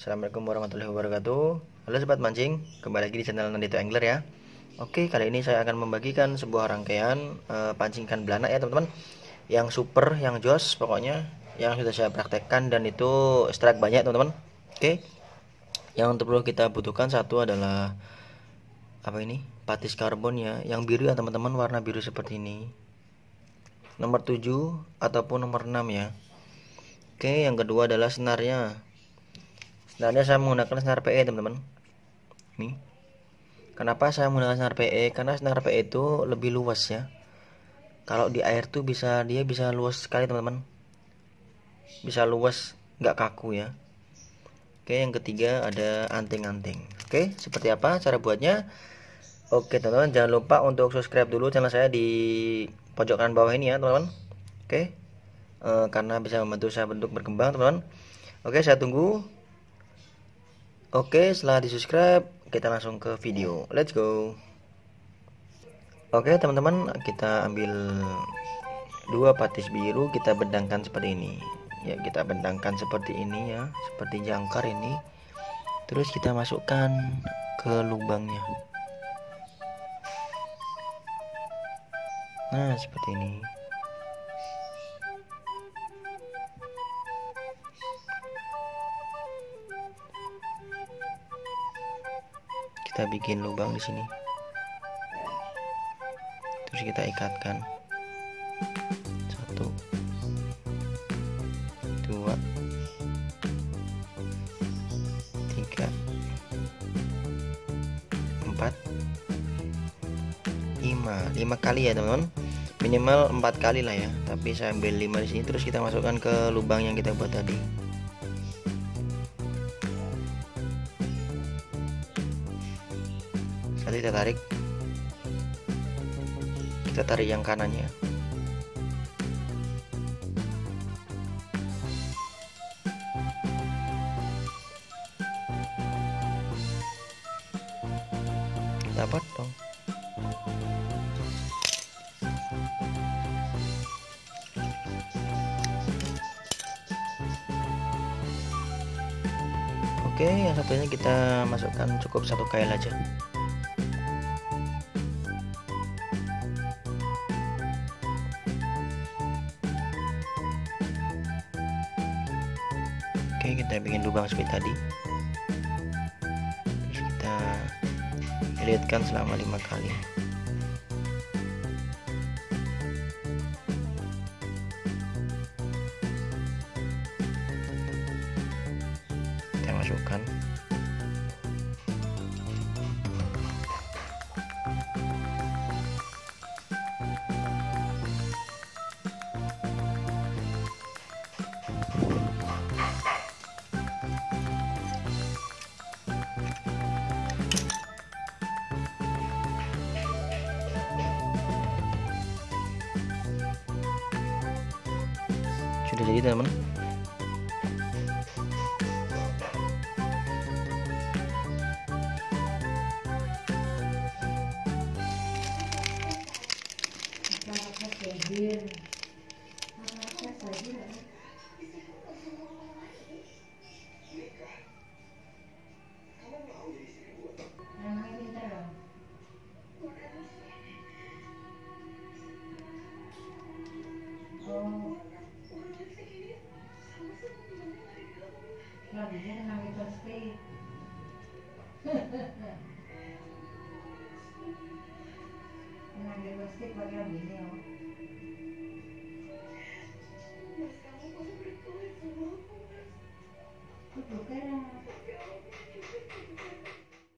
Assalamualaikum warahmatullahi wabarakatuh. Halo sobat mancing, kembali lagi di channel Nandito Angler ya. Oke, kali ini saya akan membagikan sebuah rangkaian pancing ikan belanak ya teman-teman. Yang super, yang jos pokoknya, yang sudah saya praktekkan dan itu strike banyak teman-teman. Oke, yang perlu kita butuhkan satu adalah apa ini? Patis karbon ya, yang biru ya teman-teman, warna biru seperti ini. Nomor 7 ataupun nomor 6 ya. Oke, yang kedua adalah senarnya. Senarnya saya menggunakan senar PE teman-teman. Nih. Kenapa saya menggunakan senar PE? Karena senar PE itu lebih luas ya. Kalau di air tuh dia bisa luas sekali teman-teman. Bisa luas, nggak kaku ya. Oke, yang ketiga ada anting-anting. Oke, seperti apa cara buatnya? Oke teman-teman, jangan lupa untuk subscribe dulu channel saya di pojok kanan bawah ini ya teman-teman. Oke, karena bisa membantu saya untuk berkembang teman-teman. Oke, saya tunggu. Oke, setelah di subscribe kita langsung ke video. Let's go. Oke teman-teman, kita ambil dua patis biru, kita bendangkan seperti ini ya, kita bendangkan seperti ini ya, seperti jangkar ini. Terus kita masukkan ke lubangnya. Nah seperti ini. Kita bikin lubang di sini. Terus kita ikatkan. 1 2 3 4 5 kali ya teman-teman, minimal 4 kali lah ya, tapi saya ambil 5 di sini. Terus kita masukkan ke lubang yang kita buat tadi. Nanti kita tarik yang kanannya. Dapat dong. Oke, yang satunya kita masukkan cukup 1 kail aja. Oke, kita bikin lubang seperti tadi. Terus kita lihatkan selama 5 kali. Kita masukkan. Sudah jadi teman-teman.